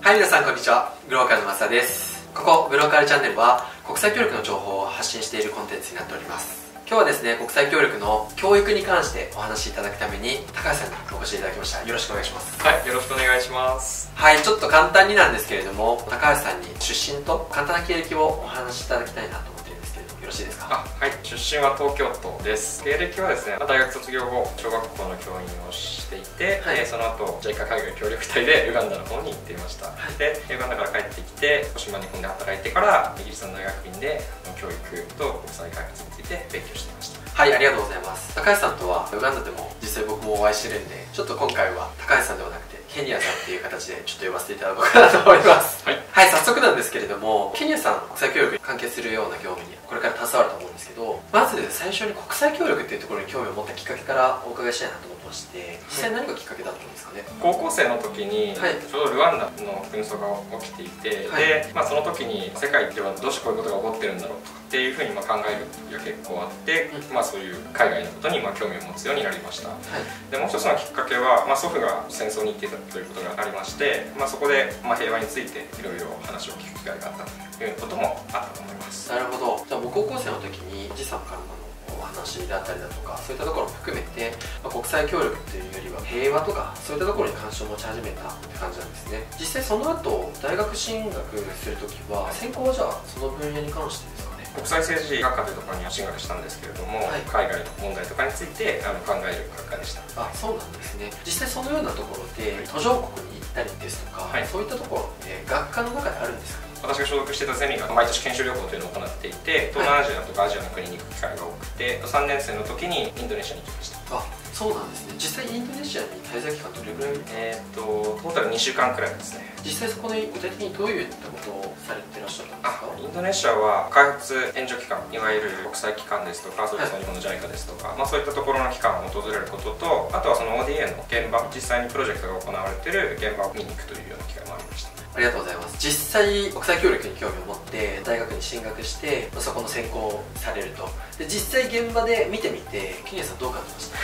はい、皆さんこんにちは。グローカルの増田です。ここグローカルチャンネルは国際協力の情報を発信しているコンテンツになっております。今日はですね、国際協力の教育に関してお話しいただくために高橋さんにお越しいただきました。よろしくお願いします。 はい、よろしくお願いします。 はい、ちょっと簡単になんですけれども、高橋さんに出身と簡単な経歴をお話しいただきたいなと思っているんですけれども、よろしいですか？ はい、出身は東京都です。経歴はですね、大学卒業後小学校の教員をしていて、はい、その後 JICA 海外協力隊でウガンダの方に行っていました。はい、でウガンダから帰ってきて少し日本で働いてからイギリスの大学院で教育と国際開発について勉強していました。 はい、ありがとうございます。高橋さんとはウガンダでも実際僕もお会いしてるんで、ちょっと今回は高橋さんではなくてケニアさんっていう形でちょっと呼ばせていただこうかなと思います。はい、はい、早速なんですけれども、ケニアさん国際協力に関係するような業務にこれから携わると思うんですけど、まず最初に国際協力っていうところに興味を持ったきっかけからお伺いしたいなと思ってまして、実際何がきっかけだったんですかね？ 高校生の時に、ちょうどルワンダの紛争が起きていて、で、その時に世界ではどうしてこういうことが起こってるんだろうとかっていうふうに考える時が結構あって、そういう海外のことに興味を持つようになりました。でもう一つのきっかけは、祖父が戦争に行っていたということがありまして、そこで平和についていろいろ話を聞く機会があったということもあったと思います。 なるほど。じゃあもう高校生の時にじさんからのお話であったりだとか、そういったところも含めて、国際協力っていうよりは平和とかそういったところに関心を持ち始めたって感じなんですね。実際その後大学進学する時は専攻はじゃあその分野に関してですかね？国際政治学科というところに進学したんですけれども、海外の問題とかについて考える学科でした。 あ、そうなんですね。実際そのようなところで途上国に行ったりですとか、そういったところって学科の中であるんですかね？ 私が所属していたゼミが毎年研修旅行というのを行っていて、東南アジアとかアジアの国に行く機会が多くて、3年生の時にインドネシアに行きました。 あ、そうなんですね。実際インドネシアに滞在期間どれぐらい？ トータル2週間くらいですね。 実際そこで具体的にどういったことをされてらっしゃったんですか？ インドネシアは開発援助機関、いわゆる国際機関ですとか、それこそ日本の JICA ですとか、そういったところの機関を訪れることと、あとはその ODA の現場、実際にプロジェクトが行われている現場を見に行くというような機会もありました。 ありがとうございます。実際国際協力に興味を持って大学に進学して、そこの専攻をされると。で実際現場で見てみてケニアさんどう感じました？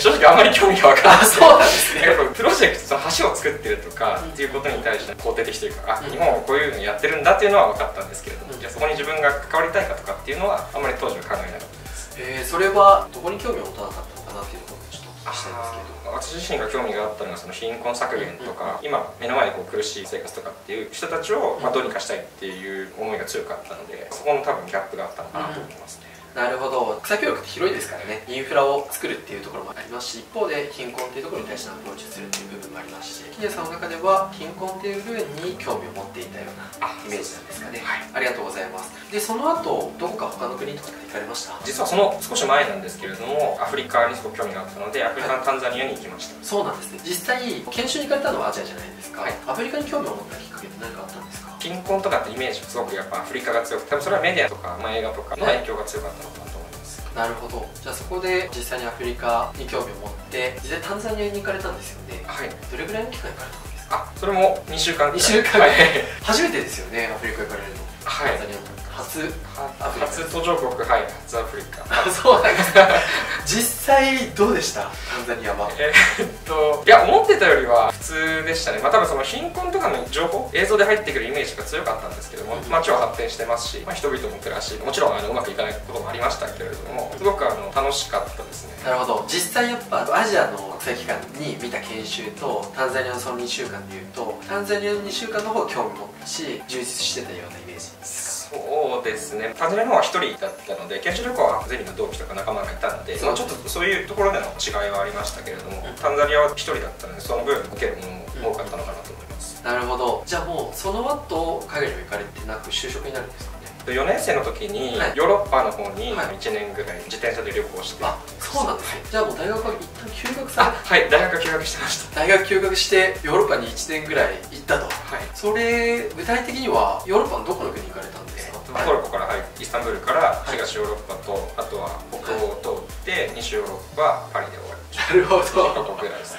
正直あんまり興味が分からない。 そうなんですね。 プロジェクト、橋を作ってるとかっていうことに対して肯定的というか、日本はこういうのやってるんだっていうのは分かったんですけれども、じゃあそこに自分が関わりたいかとかっていうのはあんまり当時は考えなかったです。 それはどこに興味を持たなかったのかなっていうところをちょっと聞きたいんですけど。 私自身が興味があったのはその貧困削減とか、今目の前に苦しい生活とかっていう人たちをどうにかしたいっていう思いが強かったので、そこの多分ギャップがあったのかなと思いますね。 なるほど。国際協力って広いですからね、インフラを作るっていうところもありますし、一方で貧困っていうところに対してアプローチするっていう部分もありますし、ケニアさんの中では貧困っていう部分に興味を持っていたようなイメージなんですかね。ありがとうございます。でその後どこか他の国とかって行かれました？ 実はその少し前なんですけれども、アフリカにすごく興味があったので、アフリカのタンザニアに行きました。 そうなんですね。実際研修に行かれたのはアジアじゃないですか。アフリカに興味を持ったきっかけって何かあったんですか？ 貧困とかってイメージがすごくやっぱアフリカが強くて、多分それはメディアとか、映画とかの影響が強かったのかなと思います。 なるほど。じゃあそこで実際にアフリカに興味を持って実際タンザニアに行かれたんですよね。どれぐらいの期間行かれたんですか？ それも2週間。 2週間初めてですよね、アフリカ行かれるの。タンザニア初途上国、初アフリカ。 そうなんですか。実際どうでした、タンザニアは？ いや、思ってたよりは普通でしたね。多分その貧困とかの情報、映像で入ってくるイメージが強かったんですけども、街は発展してますし、人々も暮らし、もちろんうまくいかないこともありましたけれども、すごく楽しかったですね。 なるほど。実際やっぱアジアの国際機関に見た研修とタンザニアのその2週間でいうと、タンザニアの2週間の方が興味持ったし充実してたようなイメージですか？ そうですね。タンザニアの方は1人だったので、研修旅行はゼミの同期とか仲間がいたので、ちょっとそういうところでの違いはありましたけれども、タンザニアは1人だったので、その分受けるものも多かったのかなと思います。 なるほど。じゃあもうその後海外にも行かれてなく就職になるんですかね ？4年生の時にヨーロッパの方に1年ぐらい自転車で旅行して。 そうなんですね。じゃあもう大学は一旦休学され大学は休学してました。 大学休学してヨーロッパに1年ぐらい行ったと。それ具体的にはヨーロッパのどこの国に行かれたんですか？ トルコからイスタンブールから東ヨーロッパと、あとは北欧を通って西ヨーロッパはパリで終わりました。 なるほど。 5カ国ぐらいですね。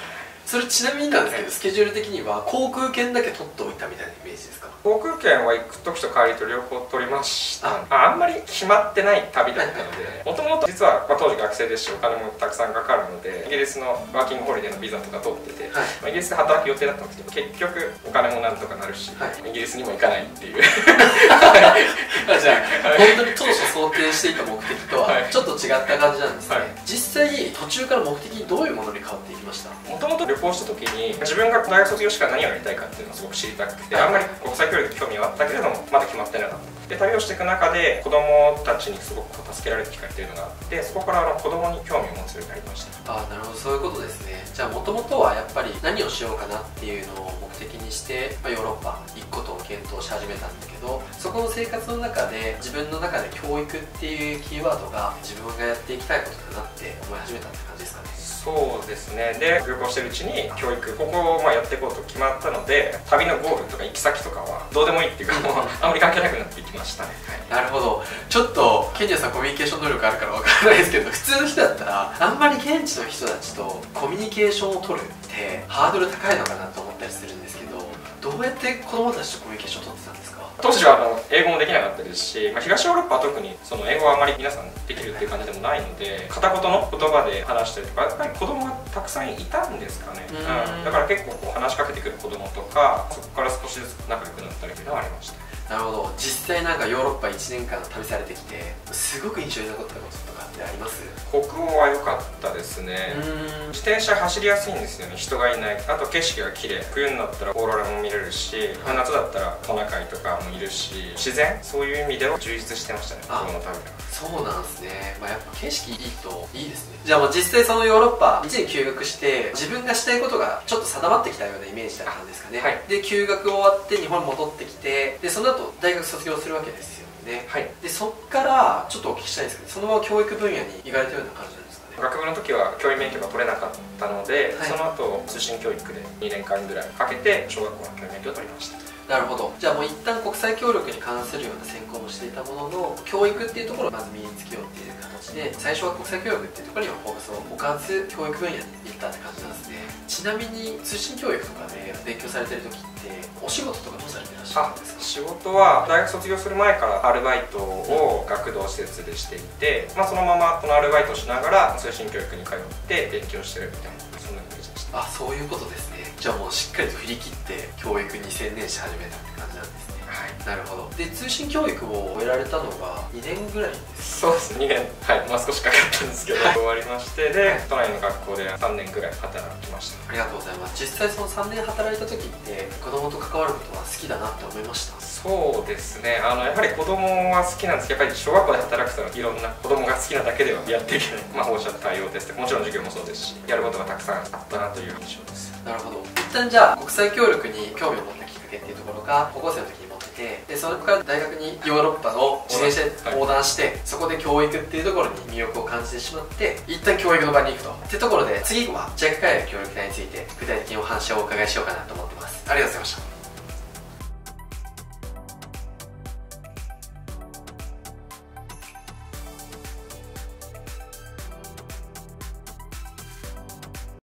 それちなみになんですけど、スケジュール的には航空券だけ取っておいたみたいなイメージですか？ 航空券は行く時と帰りと両方取りました。あんまり決まってない旅だったので、もともと実は、当時学生ですしお金もたくさんかかるので、イギリスのワーキングホリデーのビザとか取ってて、イギリスで働く予定だったんですけど、結局お金もなんとかなるし、イギリスにも行かないっていうじゃあ本当に当初想定していた目的とはちょっと違った感じなんですね。実際途中から目的どういうものに変わっていきました？ もともと旅行した時に自分が大学卒業してから何をやりたいかっていうのをすごく知りたくて、あんまり国際教育に興味はあったけれどもまだ決まってなかった。で旅をしていく中で子供たちにすごく助けられる機会っていうのがあって、そこから子供に興味を持つようになりました。 なるほど、そういうことですね。じゃあもともとはやっぱり何をしようかなっていうのを目的にして、ヨーロッパ行くことを検討し始めたんだけど、そこの生活の中で自分の中で教育っていうキーワードが自分がやっていきたいことだなって思い始めたって感じですかね？ そうですね。で旅行してるうちに教育ここをやっていこうと決まったので、旅のゴールとか行き先とかはどうでもいいっていうか、もうあんまり関係なくなっていきましたね。 なるほど。ちょっとケニアさんコミュニケーション能力あるからわからないですけど、普通の人だったらあんまり現地の人たちとコミュニケーションを取るってハードル高いのかなと思ったりするんですけど、どうやって子供たちとコミュニケーションを取ってたんですか？ 当時は英語もできなかったですし、東ヨーロッパは特に英語はあまり皆さんできるっていう感じでもないので、片言の言葉で話したりとか、やっぱり子供がたくさんいたんですかね。だから結構話しかけてくる子供とか、そこから少しずつ仲良くなったりというのはありました。 なるほど。実際ヨーロッパ1年間旅されてきてすごく印象に残ったこととかってあります？ 北欧は良かったですね。自転車走りやすいんですよね、人がいない。あと景色が綺麗。冬になったらオーロラも見れるし、夏だったらトナカイとかもいるし、自然、そういう意味では充実してましたね、北欧の旅が。 そうなんですね。やっぱ景色いいといいですね。じゃあもう実際ヨーロッパ1年休学して自分がしたいことがちょっと定まってきたようなイメージだったんですかね。で休学終わって日本に戻ってきて、でその後大学卒業するわけですよね。でそっからちょっとお聞きしたいんですけど、そのまま教育分野に行かれたような感じなんですかね？ 学部の時は教員免許が取れなかったので、その後通信教育で2年間ぐらいかけて小学校の教員免許を取りました。 なるほど。じゃあもう一旦国際協力に関するような専攻もしていたものの、教育っていうところをまず身につけようっていう形で、最初は国際協力っていうところにはフォーカスを置かず教育分野に行ったって感じなんですね。ちなみに通信教育とかで勉強されてる時ってお仕事とかどうされてらっしゃるんですか？ 仕事は大学卒業する前からアルバイトを学童施設でしていて、そのままこのアルバイトをしながら通信教育に通って勉強してるみたいな、そんなイメージでした。 そういうことですね。じゃあもうしっかりと振り切って教育に専念し始めたって感じなんですね。なるほど。で通信教育を終えられたのが2年ぐらいですか？そうですね、2年、少しかかったんですけど、終わりまして、で都内の学校で3年ぐらい働きました。 ありがとうございます。実際その3年働いた時って子供と関わることは好きだなって思いました？ そうですね、やはり子供は好きなんですけど、やっぱり小学校で働くといろんな子供が好きなだけではやっていけない、保護者対応ですとか、もちろん授業もそうですし、やることがたくさんあったなという印象です。 なるほど。一旦じゃあ国際協力に興味を持ったきっかけっていうところが高校生の時に持ってて、でそれから大学にヨーロッパを自転車で横断して、そこで教育っていうところに魅力を感じてしまって、一旦教育の場に行くとってところで、次はJAC海外協力隊について具体的にお話をお伺いしようかなと思ってます。ありがとうございました。